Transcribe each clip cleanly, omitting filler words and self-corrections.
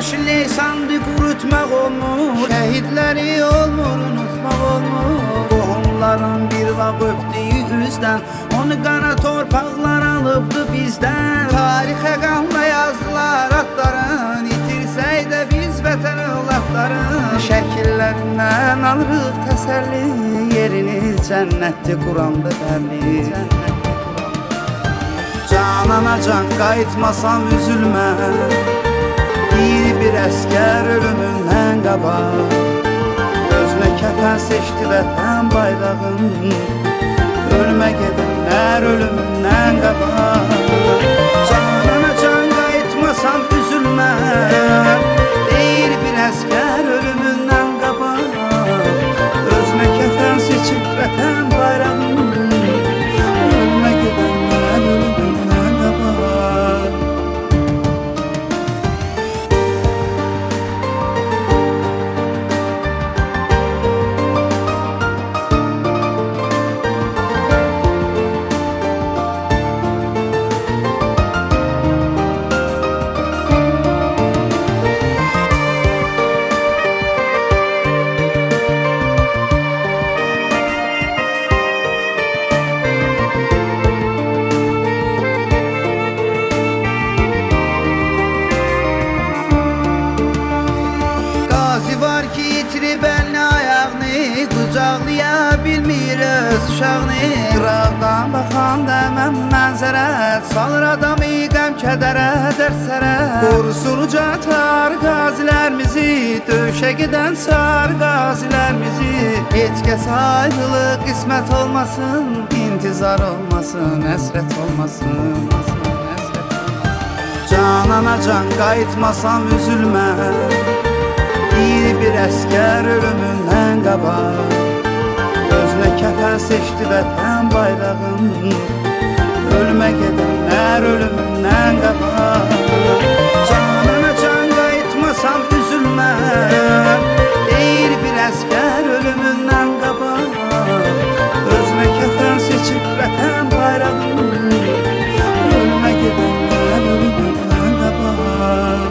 leysandı qurutmaq olmur, şəhidləri olmur, unutmaq olmur. Qohumların bir vaxt öpdüyü üzdən, onu qara torpaqlar alıbdı bizdən. Tarixə qanla yazdılar adların, itirsək də biz vətən övladların. Şəkillərindən alırıq təsəlli, yeriniz cənnətdir Quranda bəlli. Canana can qayıtmasam üzülmə, bir əskər ölümündən qabaq özünə kəfən seçdi vətən bayrağın. Ölmə gedənlər ölümündən qabaq. Canana can qayıtmasam üzülmə, deyir bir əskər ölümündən qabaq özünə kəfən seçib vətən bayrağın. Ölmə gedənlər ölümündən qabaq. Qucaqlaya bilmirəz uşağını, qıraqdan baxanda mən mənzərə salır adamı qəm-kədərə, dərsərə. Qorusun uca tar qazilərimizi, döyüşə gedən sar qazilərimizi. Heç kəs ayrılıq qismət olmasın, intizar olmasın, əsrət olmasın. Canana can qayıtmasam üzülmə, bir əskər ölümündən qabaq özünə kəfən seçdi vətən bayrağın. Ölmə gedənlər ölümündən qabaq. Canana can qayıtmasam üzülmə, deyir bir əskər ölümündən qabaq özünə kəfən seçib vətən bayrağın. Ölmə gedənlər ölümündən qabaq.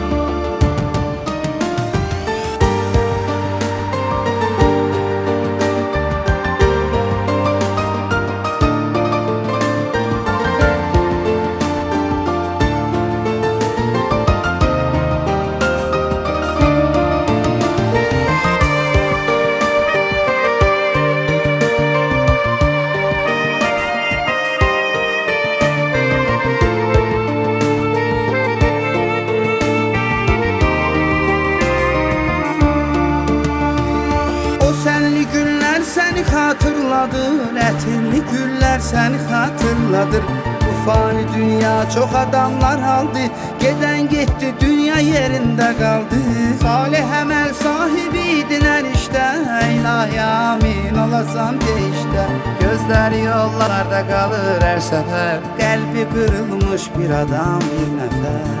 Xatırladır, ətirli güllər səni xatırladır. Bu fani dünya çox adamlar aldı, gedən getdi dünya yerində qaldı. Salih əməl sahibi idin hər işdə, ilahi amin olasan deyişdə. Gözləri yollarda qalır hər səfər, qəlbi qırılmış bir adam bir nəfər.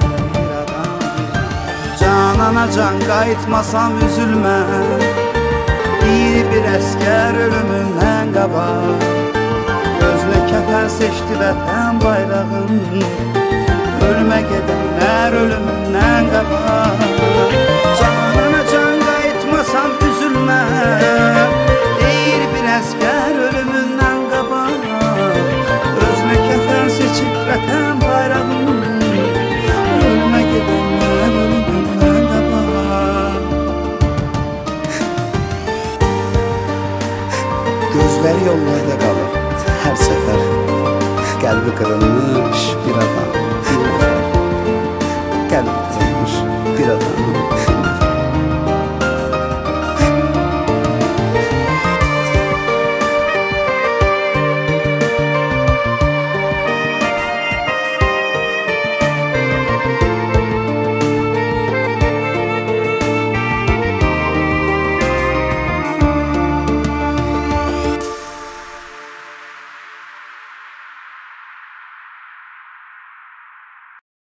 Canana can qayıtmasam üzülmə, bir əskər ölümündən qabaq özünə kəfən seçdi vətən bayrağın. Ölmə gedənlər ölümündən qabaq. Canana can qayıtmasam üzülmə, deyir bir əskər ölümündən qabaq özünə kəfən seçib vətən bayrağın. Ölmə gedənlər ölümündən qabaq. Gözləri yollarda qalır hər səfər, qəlbi qırılmış